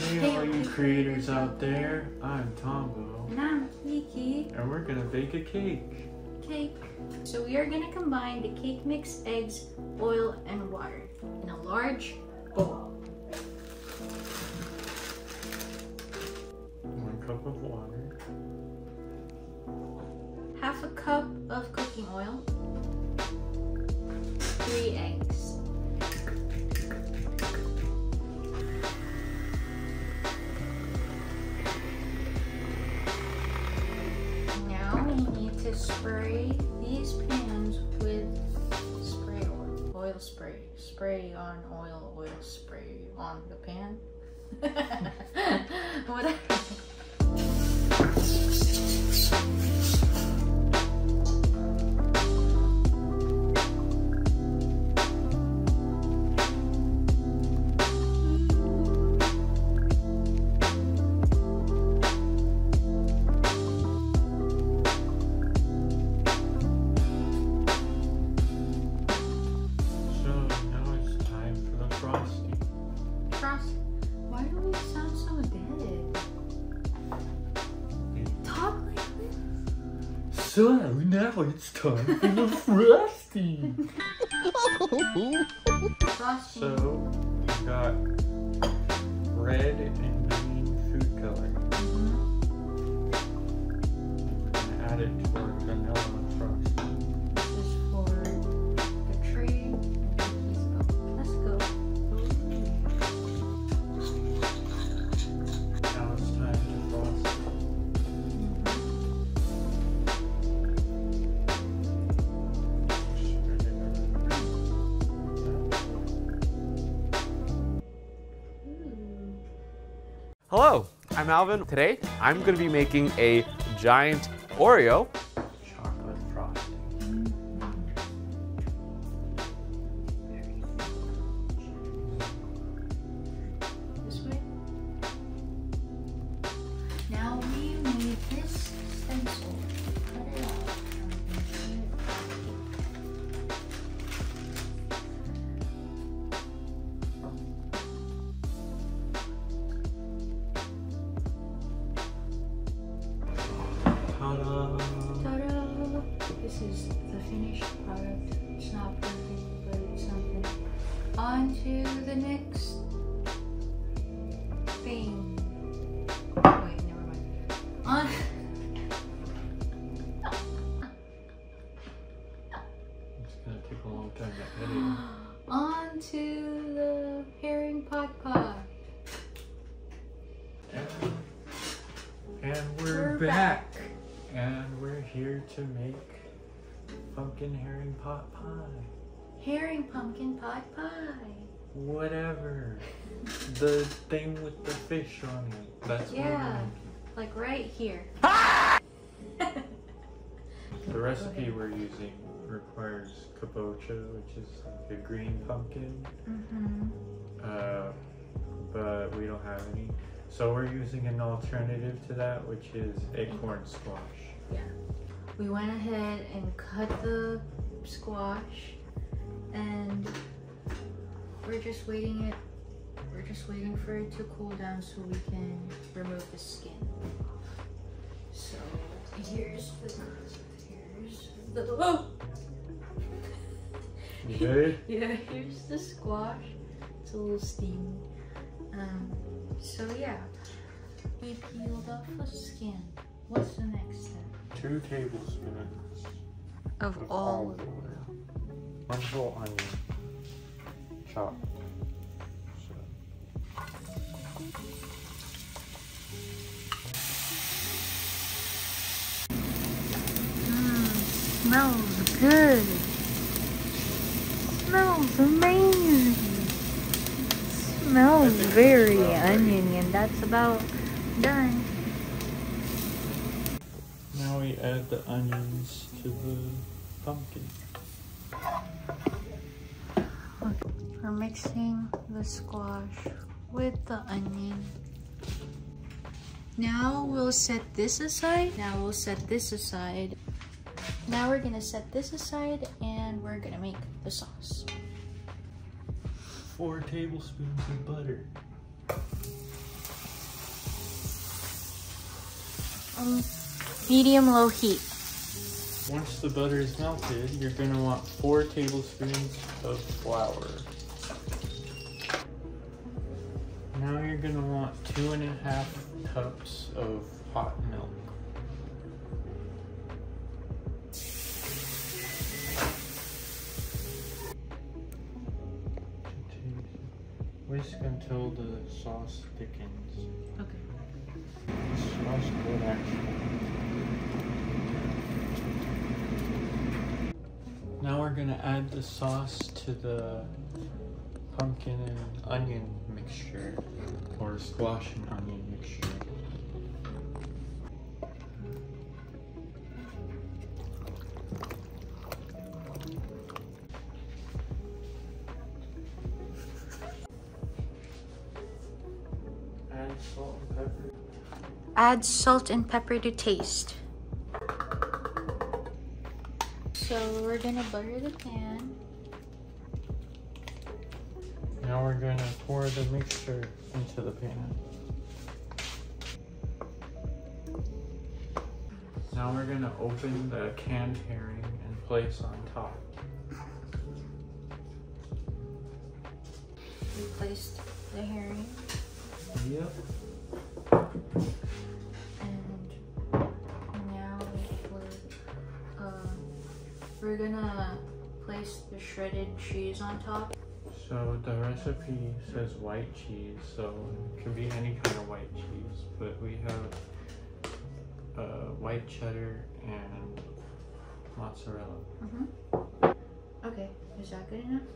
Hey all you creators out there, I'm Tombo. And I'm Kiki. And we're gonna bake a cake. So we are gonna combine the cake mix, eggs, oil, and water in a large bowl. 1 cup of water. Half a cup of cooking oil. 3 eggs. Now we need to spray these pans with spray oil. Oil spray. Spray on oil, oil spray on the pan. Whatever. Why do we sound so dead? Talk like this. So now it's time for the frosting. Frosting. So we got red and green food color. We're gonna add it to our vanilla frosting. This is for the tree and cookies. Let's go. Now it's time to frost it. Hello, I'm Alvin. Today, I'm going to be making a giant Oreo. Chocolate frosting. This way. Now we need this stencil. Cut it out. Ta-da! Ta-da! This is the finished product. It's not perfect, but it's something. On to the next thing. Wait, never mind. On. It's gonna take a long time to edit. On to the herring pot pot. And we're back. And we're here to make pumpkin herring pot pie. Herring pumpkin pot pie. Whatever. The thing with the fish on it. That's what Yeah, like right here. The recipe we're using requires kabocha, which is like a green pumpkin. But we don't have any. So we're using an alternative to that, which is acorn squash. Yeah. We went ahead and cut the squash, and we're just waiting for it to cool down so we can remove the skin. So here's the oh! You good? Yeah, here's the squash. It's a little steamy. So yeah, we peeled off the skin. What's the next step? 2 tablespoons Of olive oil. 1 whole onion, chopped. Smells good. Smells amazing. Smells very oniony, and that's about done. Now we add the onions to the pumpkin. We're mixing the squash with the onion. Now we'll set this aside. Now we're gonna set this aside and we're gonna make the sauce. 4 tablespoons of butter. medium-low heat. Once the butter is melted, you're going to want 4 tablespoons of flour. Now you're going to want 2.5 cups of hot milk. Whisk until the sauce thickens. Okay. Smells good, actually. Now we're gonna add the sauce to the pumpkin and onion mixture, or squash and onion mixture. Add salt and pepper. Add salt and pepper to taste. So we're gonna butter the pan. Now we're gonna pour the mixture into the pan. Now we're gonna open the canned herring and place on top. We placed the herring. Yep. And now we're gonna place the shredded cheese on top. So the recipe says white cheese, so it can be any kind of white cheese, but we have white cheddar and mozzarella. Okay, is that good enough?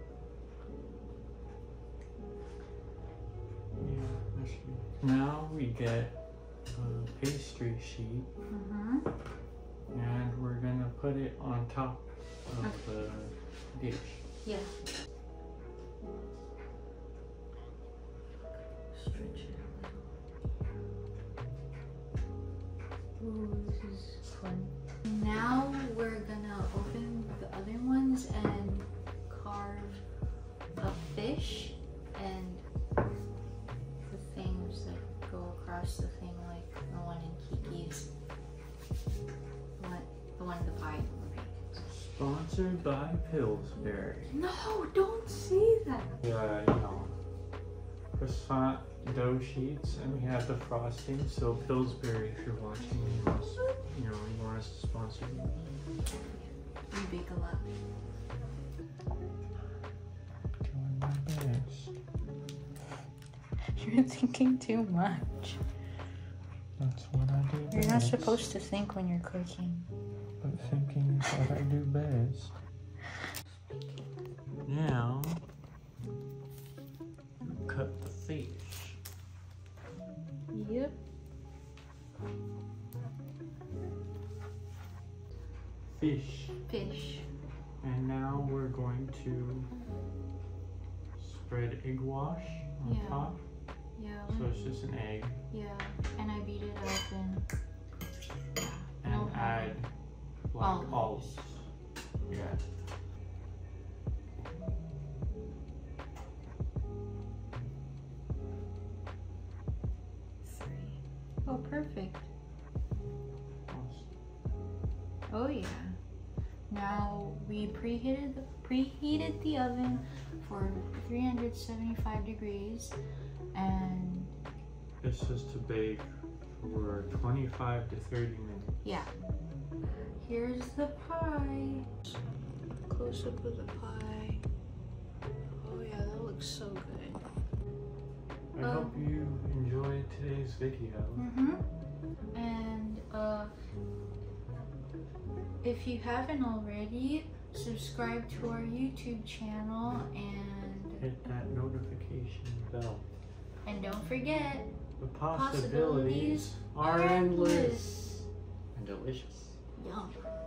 Yeah, that should be. Now we get a pastry sheet, and we're gonna put it on top of the dish. Yeah. Stretch it a little. Ooh, this is fun. Now we're gonna open the other ones and carve a fish and the things that go across the thing, like the one in Kiki's. The one in the pie. Sponsored by Pillsbury. No, don't say that. Yeah, you know, croissant dough sheets, and we have the frosting. So Pillsbury, if you're watching, you want us to sponsor you. You bake a lot. Doing my best. You're thinking too much. That's what I do. You're not supposed to think when you're cooking. But thinking is what I do best. Now, cut the fish. Yep. Fish. Fish. And now we're going to spread egg wash on top. Yeah. So it's just an egg. Yeah. And I beat it up And add black olives. Yeah. Oh, perfect. Awesome. Oh yeah. Now we preheated the oven for 375 degrees, and This is to bake for 25 to 30 minutes. yeah. Here's the pie. Close up of the pie. Oh yeah, that looks so good. I hope you enjoyed today's video. And if you haven't already, subscribe to our YouTube channel and Hit that notification bell. And don't forget, The possibilities are endless and delicious. Yum.